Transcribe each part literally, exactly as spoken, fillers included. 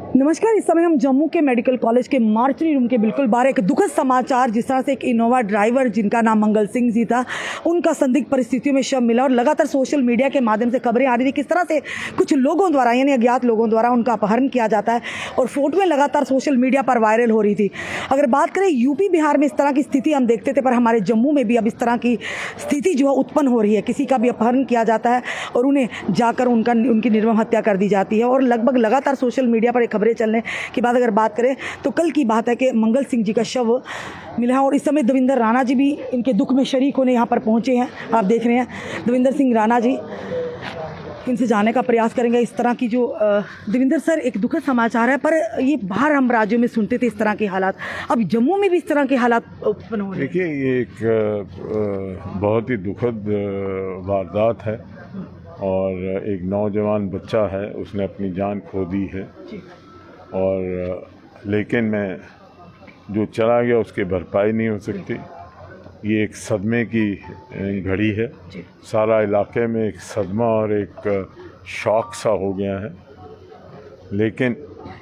नमस्कार। इस समय हम जम्मू के मेडिकल कॉलेज के मार्चरी रूम के बिल्कुल बाहर एक दुखद समाचार, जिस तरह से एक इनोवा ड्राइवर जिनका नाम मंगल सिंह जी था, उनका संदिग्ध परिस्थितियों में शव मिला और लगातार सोशल मीडिया के माध्यम से खबरें आ रही थी किस तरह से कुछ लोगों द्वारा यानी अज्ञात लोगों द्वारा उनका अपहरण किया जाता है और फोटोएं लगातार सोशल मीडिया पर वायरल हो रही थी। अगर बात करें यूपी बिहार में इस तरह की स्थिति हम देखते थे, पर हमारे जम्मू में भी अब इस तरह की स्थिति जो है उत्पन्न हो रही है। किसी का भी अपहरण किया जाता है और उन्हें जाकर उनका उनकी निर्मम हत्या कर दी जाती है और लगभग लगातार सोशल मीडिया पर खबरें चलने की बात अगर बात करें तो कल की बात है कि मंगल सिंह जी का शव मिला है और इस समय देवेंद्र राणा जी भी इनके दुख में शरीक होने यहाँ पर पहुँचे हैं। आप देख रहे हैं देवेंद्र सिंह राणा जी, इनसे जाने का प्रयास करेंगे। इस तरह की जो देवेंद्र सर, एक दुखद समाचार है, पर ये बाहर हम राज्यों में सुनते थे इस तरह के हालात, अब जम्मू में भी इस तरह के हालात उत्पन्न हो रहे हैं। देखिए, ये एक बहुत ही दुखद वारदात है और एक नौजवान बच्चा है, उसने अपनी जान खो दी है और लेकिन मैं जो चला गया उसकी भरपाई नहीं हो सकती। ये एक सदमे की घड़ी है, सारा इलाके में एक सदमा और एक शौक सा हो गया है। लेकिन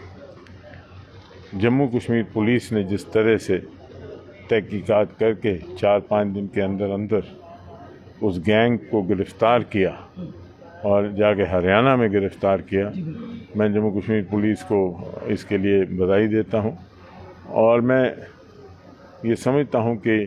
जम्मू कश्मीर पुलिस ने जिस तरह से तहकीकात करके चार पाँच दिन के अंदर अंदर उस गैंग को गिरफ़्तार किया और जाके हरियाणा में गिरफ़्तार किया, मैं जम्मू कश्मीर पुलिस को इसके लिए बधाई देता हूं। और मैं ये समझता हूं कि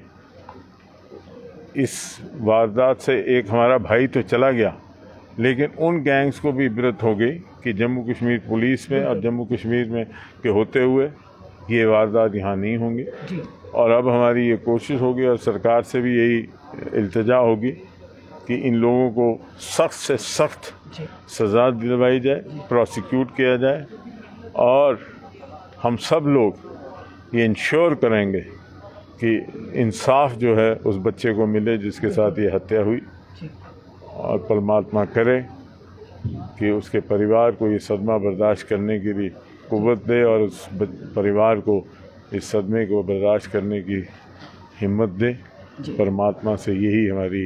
इस वारदात से एक हमारा भाई तो चला गया, लेकिन उन गैंग्स को भी इबरत हो गई कि जम्मू कश्मीर पुलिस में और जम्मू कश्मीर में के होते हुए ये वारदात यहाँ नहीं होंगी। और अब हमारी ये कोशिश होगी और सरकार से भी यही इल्तिजा होगी कि इन लोगों को सख्त से सख्त सज़ा दिलवाई जाए, प्रोसिक्यूट किया जाए और हम सब लोग ये इंश्योर करेंगे कि इंसाफ जो है उस बच्चे को मिले जिसके साथ ये हत्या हुई। और परमात्मा करे कि उसके परिवार को ये सदमा बर्दाश्त करने के लिए कुव्वत दे और उस परिवार को इस सदमे को बर्दाश्त करने की हिम्मत दे। परमात्मा से यही हमारी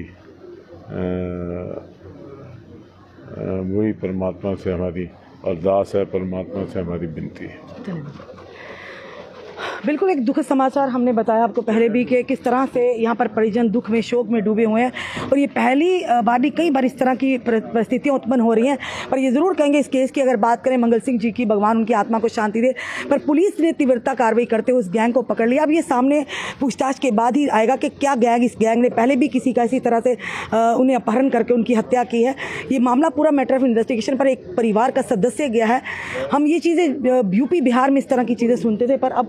वही परमात्मा से हमारी अरदास है, परमात्मा से हमारी विनती है। बिल्कुल एक दुखद समाचार हमने बताया आपको पहले भी कि किस तरह से यहाँ पर परिजन दुख में, शोक में डूबे हुए हैं और ये पहली बार नहीं, कई बार इस तरह की परिस्थितियाँ उत्पन्न हो रही हैं। पर ये ज़रूर कहेंगे इस केस की अगर बात करें मंगल सिंह जी की, भगवान उनकी आत्मा को शांति दे, पर पुलिस ने तीव्रता कार्रवाई करते हुए उस गैंग को पकड़ लिया। अब ये सामने पूछताछ के बाद ही आएगा कि क्या गैंग इस गैंग ने पहले भी किसी का इसी तरह से उन्हें अपहरण करके उनकी हत्या की है। ये मामला पूरा मैटर ऑफ इन्वेस्टिगेशन पर एक परिवार का सदस्य गया है। हम ये चीज़ें यूपी बिहार में इस तरह की चीज़ें सुनते थे, पर अब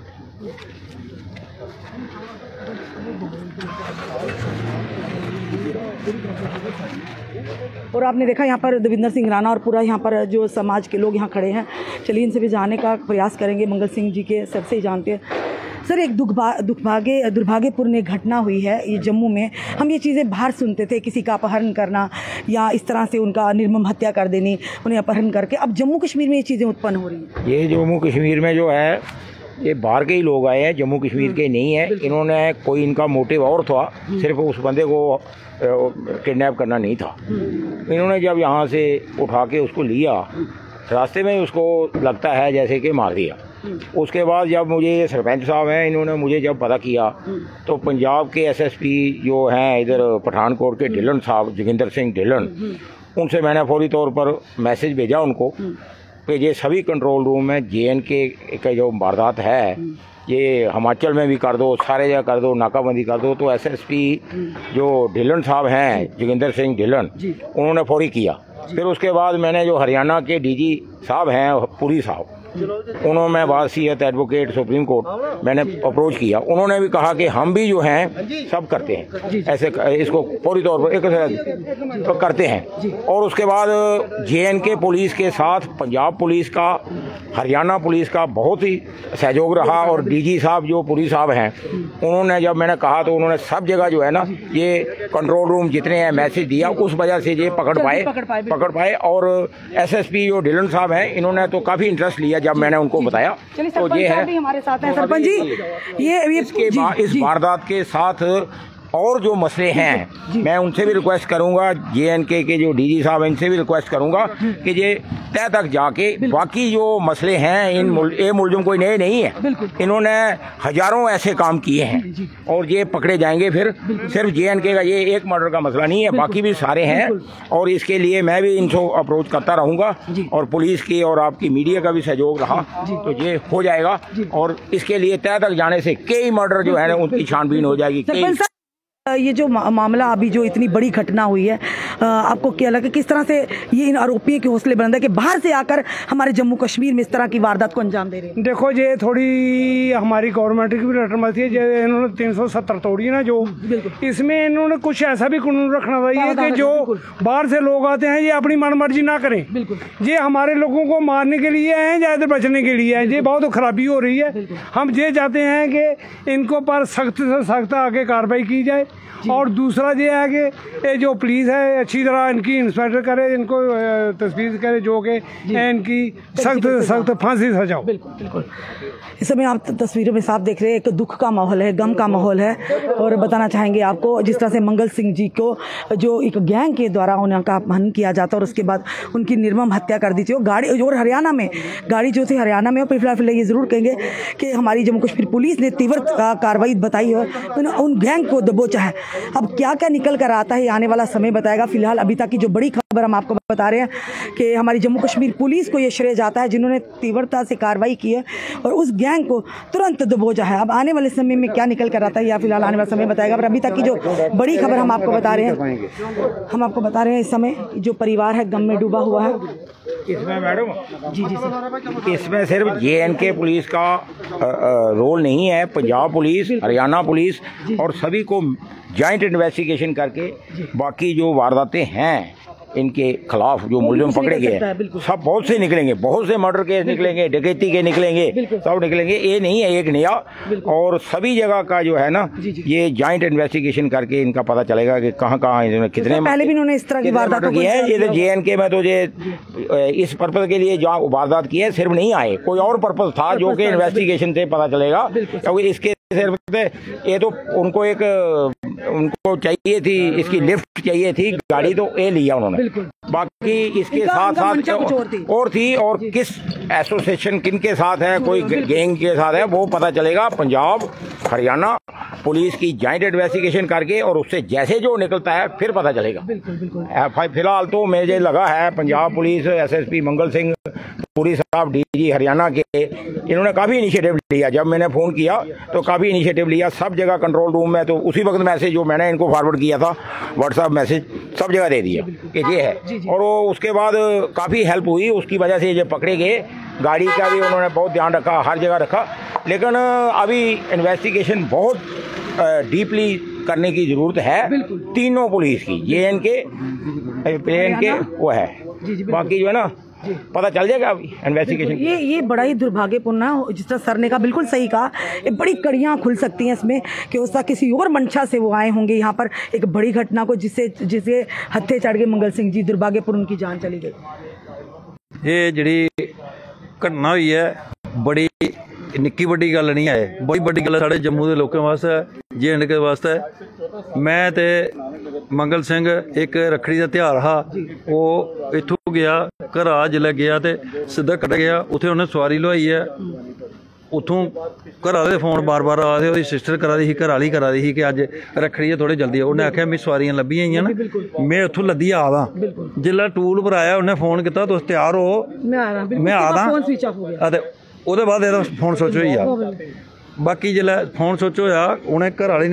और आपने देखा यहाँ पर देवेंद्र सिंह राणा और पूरा यहाँ पर जो समाज के लोग यहाँ खड़े हैं। चलिए इनसे भी जानने का प्रयास करेंगे। मंगल सिंह जी के सबसे ही जानते हैं सर, एक दुखभा दुर्भाग्य दुर्भाग्यपूर्ण एक घटना हुई है ये जम्मू में। हम ये चीज़ें बाहर सुनते थे, किसी का अपहरण करना या इस तरह से उनका निर्मम हत्या कर देनी, उन्हें अपहरण करके। अब जम्मू कश्मीर में ये चीज़ें उत्पन्न हो रही हैं। ये जम्मू कश्मीर में जो है ये बाहर के ही लोग आए हैं, जम्मू कश्मीर के नहीं है। इन्होंने कोई इनका मोटिव और था, सिर्फ उस बंदे को किडनैप करना नहीं था। इन्होंने जब यहाँ से उठा के उसको लिया, रास्ते में उसको लगता है जैसे कि मार दिया। उसके बाद जब मुझे ये सरपंच साहब हैं, इन्होंने मुझे जब पता किया तो पंजाब के एसएसपी जो हैं इधर पठानकोट के ढिल्लन साहब, जोगिंदर सिंह ढिल्लन, उनसे मैंने फौरी तौर पर मैसेज भेजा उनको कि ये सभी कंट्रोल रूम में जे एन के का जो वारदात है ये हिमाचल में भी कर दो, सारे जगह कर दो, नाकाबंदी कर दो। तो एसएसपी जो ढिल्लन साहब हैं, जोगिंदर सिंह ढिल्लन, उन्होंने फौरी किया। फिर उसके बाद मैंने जो हरियाणा के डीजी साहब हैं, पुरी साहब, उन्होंने मैं वासियत एडवोकेट सुप्रीम कोर्ट मैंने अप्रोच किया। उन्होंने भी कहा कि हम भी जो हैं सब करते हैं, ऐसे इसको पूरी तौर पर एक तो करते हैं। और उसके बाद जे एन के पुलिस के साथ पंजाब पुलिस का, हरियाणा पुलिस का बहुत ही सहयोग रहा। और डीजी साहब जो पुरी साहब हैं, उन्होंने जब मैंने कहा तो उन्होंने सब जगह जो है ना ये कंट्रोल रूम जितने हैं मैसेज दिया, उस वजह से ये पकड़ पाए पकड़ पाए और एसएसपी जो ढिल्लन साहब हैं, इन्होंने तो काफ़ी इंटरेस्ट लिया जब मैंने उनको बताया। तो ये है हमारे साथ हैं सरपंच जी। ये इसके इस वारदात के साथ और जो मसले हैं मैं उनसे भी रिक्वेस्ट करूंगा, जे एंड के के जो डीजी साहब हैं इनसे भी रिक्वेस्ट करूंगा कि ये तय तक जाके बाकी जो मसले हैं, इन मुल, ये मुलजुम कोई नए नहीं है, इन्होंने हजारों ऐसे काम किए हैं और ये पकड़े जाएंगे। फिर सिर्फ जे एंड के का ये एक मर्डर का मसला नहीं है, बाकी भी सारे हैं और इसके लिए मैं भी इनको अप्रोच करता रहूँगा और पुलिस की और आपकी मीडिया का भी सहयोग रहा तो ये हो जाएगा और इसके लिए तय तक जाने से कई मर्डर जो है ना उनकी छानबीन हो जाएगी। ये जो मामला अभी जो इतनी बड़ी घटना हुई है, आपको क्या लगा किस तरह से ये इन आरोपियों के हौसले बुलंद है कि बाहर से आकर हमारे जम्मू कश्मीर में इस तरह की वारदात को अंजाम दे रहे हैं? देखो ये थोड़ी हमारी गवर्नमेंट की भी रटमती है, इन्होंने तीन सौ सत्तर तोड़ी है ना जो, इसमें इन्होंने कुछ ऐसा भी कानून रखना चाहिए कि जो बाहर से लोग आते हैं ये अपनी मनमर्जी ना करें। ये हमारे लोगों को मारने के लिए हैं या इधर बचने के लिए है, ये बहुत खराबी हो रही है। हम ये चाहते हैं कि इनको पर सख्त से सख्त आगे कार्रवाई की जाए और दूसरा ये है कि ये जो पुलिस है अच्छी तरह इनकी इंस्पेक्टर करे, इनको तस्वीर करे जो कि इनकी सख्त से सख्त फांसी सजाओ। बिल्कुल बिल्कुल। इस समय आप तस्वीरों में साफ देख रहे हैं एक दुख का माहौल है, गम का माहौल है और बताना चाहेंगे आपको जिस तरह से मंगल सिंह जी को जो एक गैंग के द्वारा उनका अपहरण किया जाता और उसके बाद उनकी निर्मम हत्या कर दी थी। वो गाड़ी और हरियाणा में गाड़ी जो थी हरियाणा में, और फिलहाल फिलहाल ये ज़रूर कहेंगे कि हमारी जम्मू कश्मीर पुलिस ने तीव्र कार्रवाई बताई है, उन गैंग को दबोचा है। अब क्या क्या निकल कर आता है ये आने वाला समय बताएगा। फिलहाल अभी तक की जो बड़ी खबर हम आपको बता रहे हैं कि हमारी जम्मू कश्मीर पुलिस को ये श्रेय जाता है जिन्होंने तीव्रता से कार्रवाई की है और उस गैंग को तुरंत दबोचा है। अब आने वाले समय में क्या निकल कर आता है या फिलहाल आने वाला समय बताएगा। पर अभी तक की जो बड़ी खबर हम आपको बता रहे हैं हम आपको बता रहे हैं इस समय जो परिवार है गम में डूबा हुआ है। इसमें मैडम जी जी सर, इसमें सिर्फ जे एंड के पुलिस का रोल नहीं है, पंजाब पुलिस, हरियाणा पुलिस और सभी को जॉइंट इन्वेस्टिगेशन करके बाकी जो वारदातें हैं इनके खिलाफ जो मुलजिम पकड़े गए हैं सब बहुत से निकलेंगे, बहुत से मर्डर केस निकलेंगे, डकैती के निकलेंगे, सब निकलेंगे। ये नहीं है एक नया, और सभी जगह का जो है ना ये जॉइंट इन्वेस्टिगेशन करके इनका पता चलेगा कि कहाँ कहाँ इन्होंने कितने पहले भी इन्होंने इस तरह की वारदात की है। ये जे एंड के में तो ये इस पर्पज के लिए जो वारदात की है सिर्फ नहीं आए, कोई और पर्पज था जो कि इन्वेस्टिगेशन से पता चलेगा। क्योंकि इसके सिर्फ ये तो उनको एक उनको चाहिए थी, इसकी लिफ्ट चाहिए थी गाड़ी, तो ये लिया उन्होंने। बाकी इसके साथ साथ और थी और किस एसोसिएशन किन के साथ है, कोई गैंग के साथ है, वो पता चलेगा पंजाब हरियाणा पुलिस की जॉइंट इन्वेस्टिगेशन करके, और उससे जैसे जो निकलता है फिर पता चलेगा। फिलहाल तो मुझे लगा है पंजाब पुलिस एसएसपी मंगल सिंह पुरी साहब डीजी हरियाणा के, इन्होंने काफ़ी इनिशिएटिव लिया। जब मैंने फ़ोन किया तो काफ़ी इनिशिएटिव लिया, सब जगह कंट्रोल रूम में, तो उसी वक्त मैसेज जो मैंने इनको फॉरवर्ड किया था व्हाट्सएप मैसेज सब जगह दे दिया कि ये है, और वो उसके बाद काफ़ी हेल्प हुई, उसकी वजह से ये पकड़े गए। गाड़ी का भी उन्होंने बहुत ध्यान रखा, हर जगह रखा, लेकिन अभी इन्वेस्टिगेशन बहुत डीपली करने की ज़रूरत है तीनों पुलिस की, जे एंड के जे एंड के वो है, बाकी जो है ना पता चल जाएगा अभी इन्वेस्टिगेशन। ये ये बड़ा ही दुर्भाग्यपूर्ण है, जिस तरह सर ने कहा बिल्कुल सही कहा, ये बड़ी कड़ियाँ खुल सकती हैं इसमें कि उसका किसी और मंशा से वो आए होंगे यहाँ पर एक बड़ी घटना को, जिससे जिसे हत्थे चढ़ गए मंगल सिंह जी, दुर्भाग्यपूर्ण उनकी जान चली गई। ये जी घटना हुई है बड़ी निक्की बड़ी गल नहीं है, बड़ी बड़ी गल साढ़े जम्मू के लोगों वास्ते, जे एंड के वास्ते। मैं ते मंगल सिंह एक रखड़ी का त्यौहार हा, वो इत्थों गया घरा जिसलै गया तो सीधा कट गया, उत्थे उन्हें सवारी लुआई है, उतों घर आह्ले फोन बार बार आ रहे, सिस्टर करा दी ही, घर आह्ली करा दी ही कि अज रखड़ी है थोड़ी जल्दी। उन्हें आख्या मैं सवारियां लब्भी आईयां ना, मैं उत्थों लद्दी आ दा, जिसलै टूल पर आया उन्हें फोन किया तुस तैयार हो, मैं आ दा, ओहदे बाद एहदा फोन स्विच होई गेआ। बाकी जिसलै फोन स्विच होया उन्हें घर आह्ली ने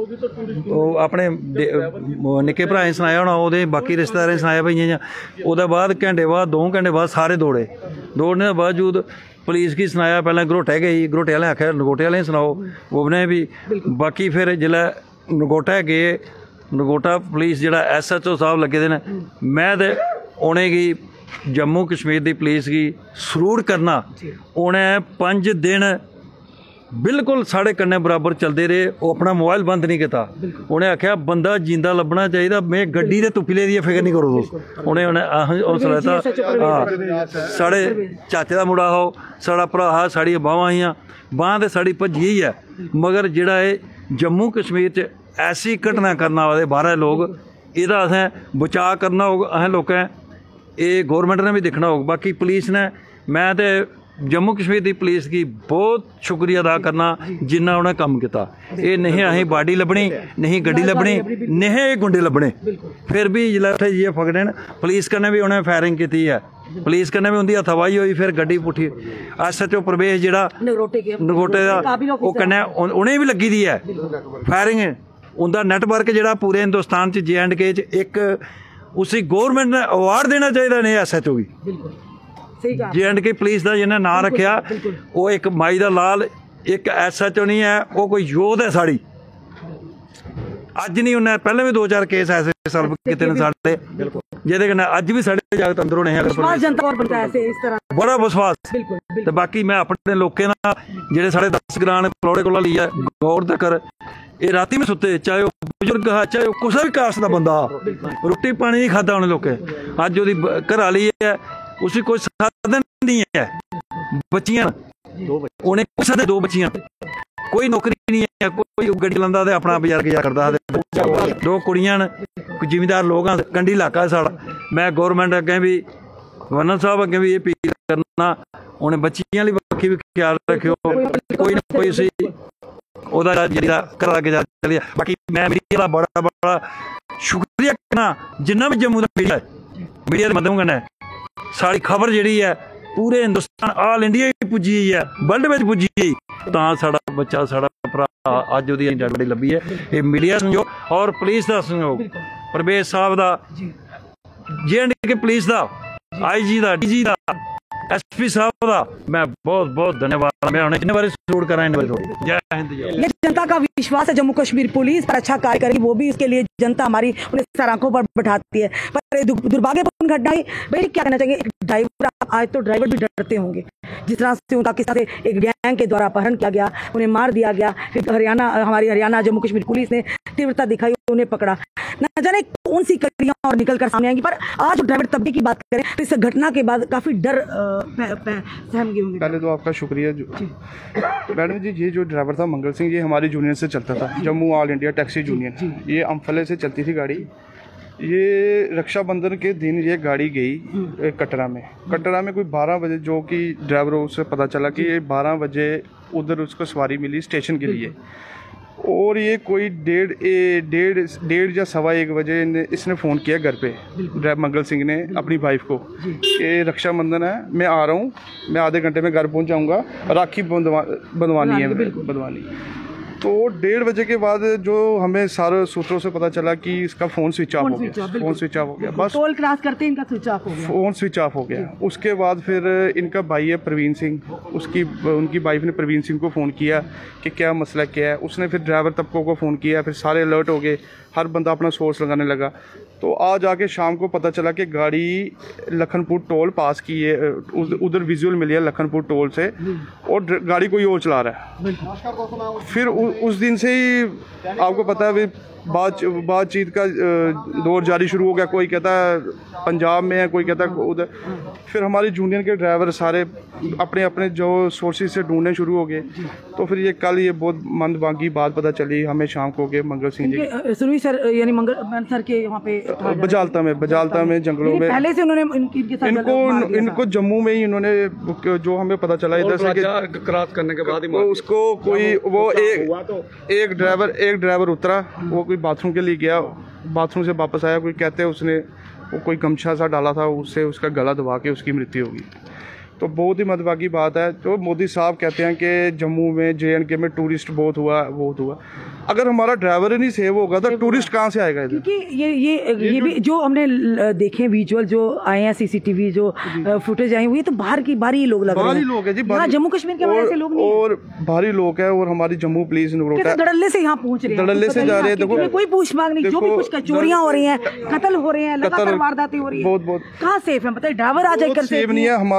अपने निक्के भ्राएं सनाया होना, ओहदे बाकी रिश्तेदारें सनाया भाई इ'यां। ओहदे बाद घंटे बाद दो घंटे बाद सारे दौड़े, दौड़ने के बावजूद पुलिस की सनाया, पहले घरोटे गई, घरोटे आह्लें आखेआ नगोटे आह्लें सनाओ, उ'नें भी। बाकी फिर जिसलै नगोटा गए, नगोटा पुलिस जिहड़ा एस एच ओ साहब लगे दे न, मैं ते उ'नेंगी जम्मू कश्मीर की पुलिस की सलूट करना। उ'नें पंज दिन बिल्कुल साढ़े कन्ने बराबर चलते रहे, वो अपना मोबाइल बंद नहीं किया। उन्हें आख्या बंदा जिंदा लभना चाहिए, मैं गड्डी दे तुपिले दी फिक्र नहीं करो तुस। उन्हें उन्हें हौसला दिता, हाँ साढ़े चाचे का मुड़ा हो, साढ़ा भरा हा, साढ़ियां बावां हियां, बांह ते साड़ी भज्जी ही है, मगर जिहड़ा है जम्मू कश्मीर च ऐसी घटना करने वाले बाहर लोग, ਇਹਦਾ असें बचाव करना होगा। असें लोकें ये गौरमेंट ने भी देखना होगा। बाकी पुलिस ने, मैं तो जम्मू कश्मीर की पुलिस की बहुत शुक्रिया अदा करना जिन्ना उन्हें कम किया। ये नहीं अहीं बाडी लभनी, नहीं गड्डी लभनी, नहीं गुंडे लभने, फिर भी जिला उत्थे जाइए फकड़े न। पुलिस कन्नै भी उन्हें फायरिंग की है, पुलिस कन्नै भी उनकी हथावाही हुई, फिर गड्डी पुट्ठी। एस एच ओ प्रवेश जिहड़ा नगरोटे का वो कन्नै उन्हें भी लगी दी है फायरिंग। उनका नैटवर्क जिहड़ा पूरे हिंदुस्तान च जे एंड के च एक उसी गौरमेंट ने अवार्ड देना चाहिए नहीं एस एच ओ भी जे एंड के पुलिस का जिन्हें नाम रखा। वो एक माई दा लाल एक एस एच ओ नहीं है, वो कोई योध है साड़ी। अज नहीं उन्हें पहले भी दो चार केस ऐसे सॉल्व किए ने साढ़े, जिहदे कन्नै अज भी साढ़े जागत अंदरों नहीं है बड़ा विश्वास। तो बाकी मैं अपने लोकें दा जिहड़े साढ़े दस ग्रां पलौड़े कोला लिया गौर तकर ये राती में सुते, चाहे वो बुजुर्ग है चाहे वो कुछ भी कास्ट का बंदा, रोटी पानी नहीं खाता उन्हें लोकें। अज वो घर वाली है, उसी कोई साधन नहीं है, बच्चियां उन्हें कुछ दो बच्चियां, कोई नौकरी नहीं है, कोई गड्डी लांदा ते अपना बाजार गुजार करता। दो कुड़ियां जिमीदार लोग, कंडी इलाका है साड़ा। मैं गौरमेंट अगे भी गवर्नर साहब अगे भी ये अपील करना, उन्हें बच्चियां ली बाकी भी ख्याल रखियो, कोई ना कोई सी ओदा जिहड़ा घर अगे जा चलिए। बाकी मैं मीडिया का बड़ा बड़ा शुक्रिया करना, जिन्ना भी जम्मू का मीडिया मीडिया के माध्यम कन्नै सारी खबर जिहड़ी है पूरे हिंदुस्तान ऑल इंडिया पुजी है, वर्ल्ड में पुजी तो साड़ा बच्चा साड़ा भरा अज वो डेड बॉडी लभी है। ये मीडिया संयोग और पुलिस का संयोग, प्रवेश साहब का, जे एंड के पुलिस का, आई जी का, डी जी का, एस पी साहब का मैं बहुत बहुत धन्यवाद। मैं उन्हें बार सपोर्ट करा। जय हिंद। ये जनता का विश्वास है जम्मू कश्मीर पुलिस पर अच्छा कार्य करेगी, वो भी इसके लिए जनता हमारी उन्हें सराखों पर बैठाती है। पर दुर्भाग्यपूर्ण घटना ही भाई क्या कहना चाहिए, ड्राइवर आज तो ड्राइवर भी डरते होंगे जिस तरह से उनका किस तरह से एक गैंग के द्वारा अपहरण किया गया, उन्हें मार दिया गया, फिर हरियाणा हमारी हरियाणा जम्मू कश्मीर पुलिस ने तीव्रता दिखाई, उन्हें पकड़ा। न जाने कौन सी कड़ियां और निकल कर सामने आएंगी, पर आज ड्राइवर तब्दीली की बात करें तो इस घटना के बाद काफी डर सहम गए होंगे। पहले तो आपका शुक्रिया मैडम जी। ये जो ड्राइवर था मंगल सिंह, ये हमारी यूनियन से चलता था, Jammu all India taxi union. ये अम्फले से चलती थी गाड़ी। ये रक्षाबंधन के दिन ये गाड़ी गई कटरा में। कटरा में कोई बारह बजे, जो कि ड्राइवरों से पता चला कि ये बारह बजे उधर उसको सवारी मिली स्टेशन के लिए, और ये कोई डेढ़ डेढ़ डेढ़ या सवा एक बजे इसने फ़ोन किया घर पे, ड्राइवर मंगल सिंह ने अपनी वाइफ को कि रक्षाबंधन है, मैं आ रहा हूँ, मैं आधे घंटे में घर पहुँच जाऊँगा, राखी बंधवा बंधवानी है बंधवानी। तो डेढ़ बजे के बाद जो हमें सारे सूत्रों से पता चला कि इसका फ़ोन स्विच ऑफ हो गया, फ़ोन स्विच ऑफ हो गया, बस टोल क्रॉस करते इनका स्विच ऑफ हो गया, फ़ोन स्विच ऑफ हो गया। उसके बाद फिर इनका भाई है प्रवीण सिंह, उसकी उनकी वाइफ ने प्रवीण सिंह को फ़ोन किया कि क्या मसला क्या है। उसने फिर ड्राइवर तबकों को फ़ोन किया, फिर सारे अलर्ट हो गए, हर बंदा अपना सोर्स लगाने लगा। तो आज आके शाम को पता चला कि गाड़ी लखनपुर टोल पास की है, उधर विजुअल मिली है लखनपुर टोल से, और गाड़ी कोई और चला रहा है। फिर उ, उस दिन से ही आपको पता है बात बातचीत का दौर जारी शुरू हो गया। कोई कहता है पंजाब में है, कोई कहता है उधर। फिर हमारी यूनियन के ड्राइवर सारे अपने अपने जो सोर्सेज से ढूंढने शुरू हो गए। तो फिर ये कल ये बहुत मंदभागी बात पता चली हमें शाम को के मंगल सिंह जी सुनवी सर यानी मंगल सर के वहाँ पे बजालता में बजालता में जंगलों में पहले से उन्होंने इनको इनको जम्मू में ही इन्होंने जो हमें पता चला इधर से क्रॉस करने के बाद ही उसको कोई वो एक एक ड्राइवर एक ड्राइवर उतरा, वो कोई बाथरूम के लिए गया, बाथरूम से वापस आया, कोई कहते हैं उसने वो कोई गमछा सा डाला था, उससे उसका गला दबा के उसकी मृत्यु होगी। तो बहुत ही मंदभागी बात है। तो मोदी साहब कहते हैं कि जम्मू में जे एंड के में टूरिस्ट बहुत हुआ बहुत हुआ अगर हमारा ड्राइवर ही नहीं सेव होगा तो टूरिस्ट कहाँ से आएगा इधर? क्योंकि ये ये ये, ये भी जो हमने देखे विजुअल जो आए हैं, सीसीटीवी जो फुटेज आए हुई, तो बाहर की बाहरी लोग लग रहे हैं, लोग है जी, जम्मू कश्मीर के बाहर से लोग नहीं, और बाहरी लोग है। और हमारी जम्मू पुलिस धड़ल्ले से यहाँ पहुँच रहे हैं, धड़ल्ले से जा रहे हैं। देखो कोई पूछ मांग नहीं, जो भी कुछ चोरियां हो रही हैं, कत्ल हो रहे हैं, लगातार वारदातें हो रही हैं, बहुत बहुत कहाँ सेफ है बताइए? ड्राइवर आ जाकर सेफ नहीं है। हमारा जम्मू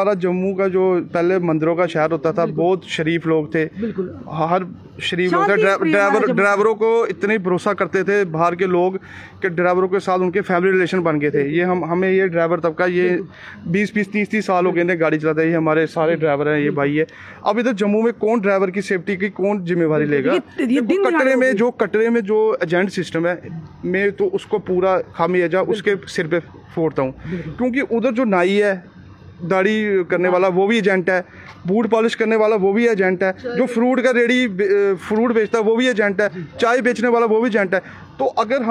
जम्मू का जो पहले मंदिरों का शहर होता था, बहुत शरीफ लोग थे, हर शरीफ लोग थे। ड्राइवर ड्राइवरों को इतने भरोसा करते थे बाहर के लोग कि ड्राइवरों के साथ उनके फैमिली रिलेशन बन गए थे। ये हम हमें ये ड्राइवर तबका ये बीस बीस तीस तीस साल हो गए गाड़ी चलाते हैं, ये हमारे सारे ड्राइवर हैं, ये भाई है। अब इधर जम्मू में कौन ड्राइवर की सेफ्टी की कौन जिम्मेवारी लेगा? कटरे में जो कटरे में जो एजेंट सिस्टम है, मैं तो उसको पूरा खामियाजा उसके सिर पे फोड़ता हूँ, क्योंकि उधर जो नाई है, दाढ़ी करने वाला वो भी एजेंट है, बूट पॉलिश करने वाला वो भी एजेंट है, जो फ्रूट का रेडी फ्रूट बेचता है वो भी एजेंट है, चाय बेचने वाला वो भी एजेंट है। तो अगर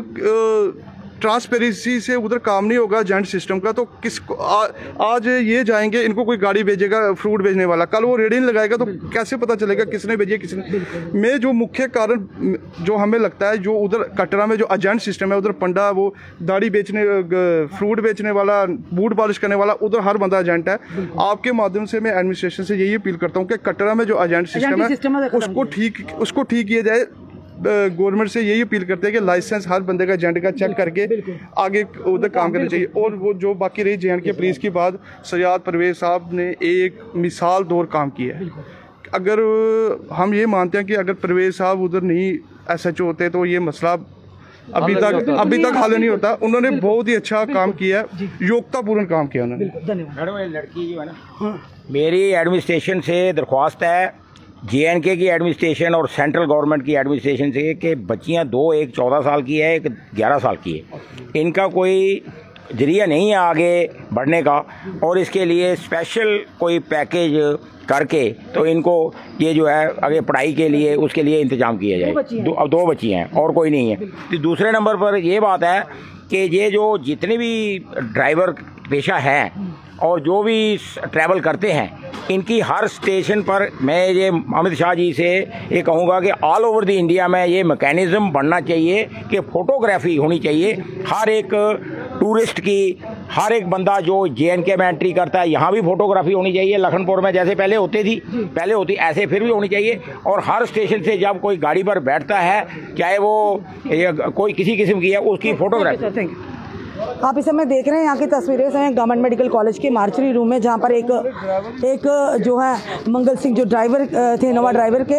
हम ट्रांसपेरेंसी से उधर काम नहीं होगा एजेंट सिस्टम का, तो किस आ, आज ये जाएंगे, इनको कोई गाड़ी भेजेगा फ्रूट बेचने वाला, कल वो रेडी नहीं लगाएगा, तो कैसे पता चलेगा किसने भेजी किसने? मैं जो मुख्य कारण जो हमें लगता है, जो उधर कटरा में जो एजेंट सिस्टम है, उधर पंडा वो दाढ़ी बेचने फ्रूट बेचने वाला, बूट पॉलिश करने वाला, उधर हर बंदा एजेंट है। आपके माध्यम से मैं एडमिनिस्ट्रेशन से यही अपील करता हूँ कि कटरा में जो एजेंट सिस्टम है उसको ठीक उसको ठीक किया जाए। गवर्नमेंट से यही अपील करते हैं कि लाइसेंस हर बंदे का एजेंट का चेक करके आगे उधर काम करना चाहिए। और वो जो बाकी रही जे एंड के पुलिस की बात, सैयद परवेज साहब ने एक मिसाल दौर काम किया है। अगर हम ये मानते हैं कि अगर परवेज साहब उधर नहीं एस एच ओ होते तो ये मसला अभी तक अभी तक हल नहीं होता। उन्होंने बहुत ही अच्छा काम किया, योग्यतापूर्ण काम किया उन्होंने। धन्यवाद। लड़की जो है ना, मेरी एडमिनिस्ट्रेशन से दरख्वास्त है, जे एंड के की एडमिनिस्ट्रेशन और सेंट्रल गवर्नमेंट की एडमिनिस्ट्रेशन से, कि बच्चियां दो, एक चौदह साल की है, एक ग्यारह साल की है, इनका कोई जरिया नहीं है आगे बढ़ने का, और इसके लिए स्पेशल कोई पैकेज करके तो इनको ये जो है आगे पढ़ाई के लिए उसके लिए इंतजाम किया जाए। दो, अब दो बच्ची हैं और कोई नहीं है। तो दूसरे नंबर पर ये बात है कि ये जो जितने भी ड्राइवर पेशा हैं और जो भी ट्रैवल करते हैं, इनकी हर स्टेशन पर मैं ये अमित शाह जी से ये कहूँगा कि ऑल ओवर द इंडिया में ये मैकेनिज़्म बनना चाहिए कि फ़ोटोग्राफी होनी चाहिए हर एक टूरिस्ट की। हर एक बंदा जो जे एंड के में एंट्री करता है, यहाँ भी फोटोग्राफी होनी चाहिए। लखनपुर में जैसे पहले होती थी पहले होती ऐसे फिर भी होनी चाहिए। और हर स्टेशन से जब कोई गाड़ी पर बैठता है, चाहे वो कोई किसी किस्म की है, उसकी फोटोग्राफी। आप इस समय देख रहे हैं यहाँ की तस्वीरें हैं गवर्नमेंट मेडिकल कॉलेज के मार्चरी रूम में, जहाँ पर एक एक जो है मंगल सिंह जो ड्राइवर थे, इनोवा ड्राइवर के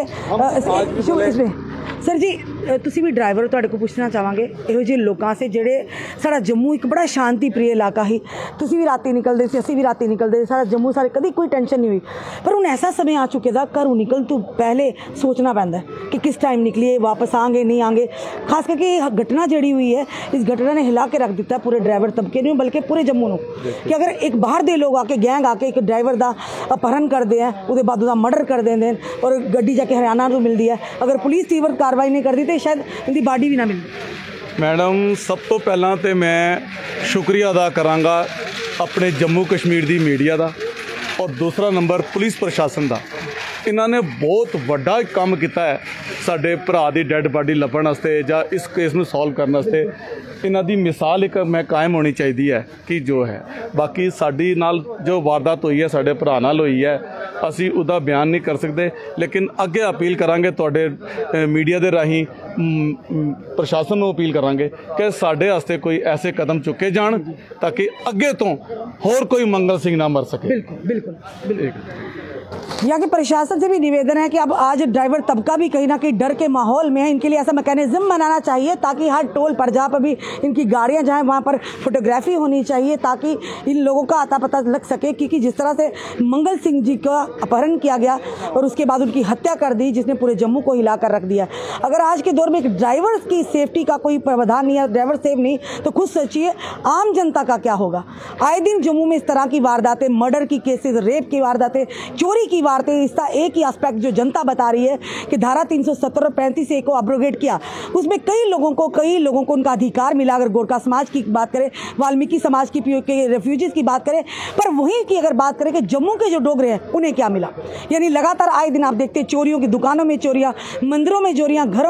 इसमें सर जी ਤੁਸੀਂ ਵੀ ਡਰਾਈਵਰ ਹੋ, ਤੁਹਾਡੇ ਕੋਲ ਪੁੱਛਣਾ ਚਾਹਾਂਗੇ ਇਹੋ ਜਿਹੇ ਲੋਕਾਂ ਸੇ ਜਿਹੜੇ ਸਾਡਾ ਜੰਮੂ ਇੱਕ ਬੜਾ ਸ਼ਾਂਤੀ ਪ੍ਰਿय ਇਲਾਕਾ ਹੀ, ਤੁਸੀਂ ਵੀ ਰਾਤੀ ਨਿਕਲਦੇ ਸੀ, ਅਸੀਂ ਵੀ ਰਾਤੀ ਨਿਕਲਦੇ ਸੀ, ਸਾਰਾ ਜੰਮੂ ਸਾਰੇ ਕਦੀ ਕੋਈ ਟੈਨਸ਼ਨ ਨਹੀਂ ਹੋਈ। ਪਰ ਹੁਣ ਐਸਾ समय आ चुके था, घरों निकल तो पहले सोचना पैंदा कि किस टाइम निकलिए, वापस आएंगे नहीं आएंगे। खास करके घटना जड़ी हुई है, इस घटना ने हिला के रख दिता पूरे ड्राइवर तबके ने, बल्कि पूरे जम्मू ਨੂੰ कि अगर एक बाहर दे लोग आके गैंग आके एक ड्राइवर का अपहरण करते हैं, उसके बाद उसका मर्डर कर देंगे और गड्डी जाके हरियाणा को मिलती है, अगर पुलिस तीव्र कार्रवाई नहीं करती तो शायद इनकी बाडी भी ना मिलती। मैडम सब तो पहला तो मैं शुक्रिया अदा करांगा अपने जम्मू कश्मीर की मीडिया का, और दूसरा नंबर पुलिस प्रशासन का। इन्होंने बहुत वड्डा काम किया है साडे भरा की डैड बॉडी लभण वास्ते जां इस केस में सॉल्व करने वास्ते। इन्हां दी मिसाल एक मैं कायम होनी चाहिए है कि जो है बाकी साडी नाल जो वारदात हुई है साडे भरा नाल हुई है, असी उदा बयान नहीं कर सकते, लेकिन अगे अपील करांगे तुहाडे मीडिया दे राही प्रशासन को अपील करांगे कि साडे वास्ते कोई ऐसे कदम चुके जान ताकि अगे तो होर कोई मंगल सिंह ना मर सके। बिल्कुल बिल्कुल बिल्कुल। यहाँ के प्रशासन से भी निवेदन है कि अब आज ड्राइवर तबका भी कहीं ना कहीं डर के माहौल में है, इनके लिए ऐसा मैकेनिज्म बनाना चाहिए ताकि हर टोल पर जहाँ पर भी इनकी गाड़ियाँ जाएँ वहाँ पर फोटोग्राफी होनी चाहिए, ताकि इन लोगों का आता पता लग सके। क्योंकि जिस तरह से मंगल सिंह जी का अपहरण किया गया और उसके बाद उनकी हत्या कर दी, जिसने पूरे जम्मू को हिला कर रख दिया। अगर आज के दौर में एक ड्राइवर की सेफ्टी का कोई प्रावधान नहीं है, ड्राइवर सेफ नहीं, तो खुद सोचिए आम जनता का क्या होगा। आए दिन जम्मू में इस तरह की वारदातें, मर्डर की केसेस, रेप की वारदातें, चोरी की वारदातें, इसका एक ही एस्पेक्ट जो जनता बता रही है कि धारा तीन सौ सत्तर और पैंतीस ए को अब्रोगेट किया, उसमें कई लोगों को कई लोगों को उनका अधिकार मिला। अगर गोरखा समाज की बात करें, वाल्मीकि समाज की के रेफ्यूजीज की बात करें, पर वहीं की अगर बात करें कि जम्मू के जो डोगरे हैं उन्हें क्या मिला। यानी लगातार आए दिन आप देखते हैं चोरियों की, दुकानों में चोरियां, मंदिरों में चोरियां, घरों में चोरियां,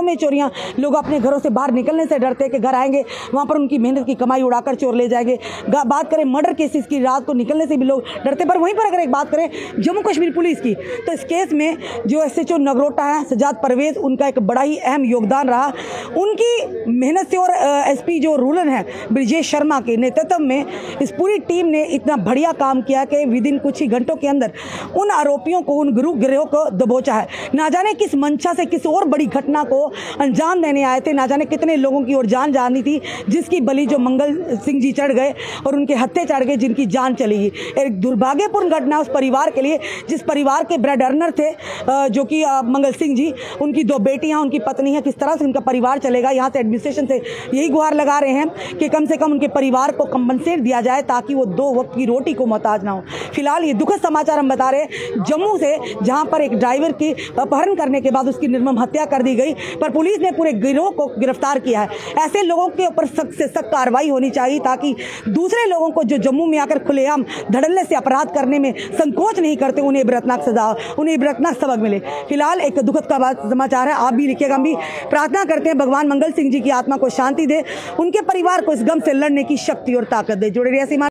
बेटियां, लोग अपने घरों से बाहर निकलने से डरते हैं कि घर आएंगे वहाँ पर उनकी मेहनत की कमाई उड़ाकर चोर ले जाएंगे। बात करें मर्डर केसेस की, रात को निकलने से भी लोग डरते। पर वहीं पर अगर एक बात करें जम्मू कश्मीर पुलिस की, तो इस केस में जो एस एच ओ नगरोटा है सजाद परवेज, उनका एक बड़ा ही अहम योगदान रहा। उनकी मेहनत से और एस पी जो रूरल है ब्रिजेश शर्मा के नेतृत्व में इस पूरी टीम ने इतना बढ़िया काम किया कि विद इन कुछ ही घंटों के अंदर उन आरोपियों को, उन गुरु गिरोह को दबोचा है। ना जाने किस मंशा से किस और बड़ी घटना को अंजाम देने आए थे, ना जाने कितने लोगों की और जान जानी थी, जिसकी बलि जो मंगल सिंह जी चढ़ गए और उनके हत्थे चढ़ गए, जिनकी जान चली गई। एक दुर्भाग्यपूर्ण घटना उस परिवार के लिए, जिस परिवार के ब्रेड अर्नर थे जो कि मंगल सिंह जी, उनकी दो बेटियां, उनकी पत्नी है, किस तरह से उनका परिवार चलेगा। यहाँ से एडमिनिस्ट्रेशन से यही गुहार लगा रहे हैं कि कम से कम उनके परिवार को कंपनसेट दिया जाए ताकि वो दो वक्त की रोटी को मोहताज ना हो। फिलहाल ये दुखद समाचार हम बता रहे हैं जम्मू से, जहां पर एक ड्राइवर की अपहरण करने के बाद उसकी निर्मम हत्या कर दी गई, पर पुलिस ने पूरे गिरोह को गिरफ्तार किया है। ऐसे लोगों के ऊपर सख्त से सख्त कार्रवाई होनी चाहिए ताकि दूसरे लोगों को जो जम्मू में आकर खुलेआम धड़ल्ले से अपराध करने में संकोच नहीं करते, उन्हें इबरतनाक सजा, उन्हें इबरतनाक सबक मिले। फिलहाल एक दुखद का बात समाचार है, आप भी लिखिएगा। हम भी प्रार्थना करते हैं भगवान मंगल सिंह जी की आत्मा को शांति दे, उनके परिवार को इस गम से लड़ने की शक्ति और ताकत दे। जुड़े रहिए।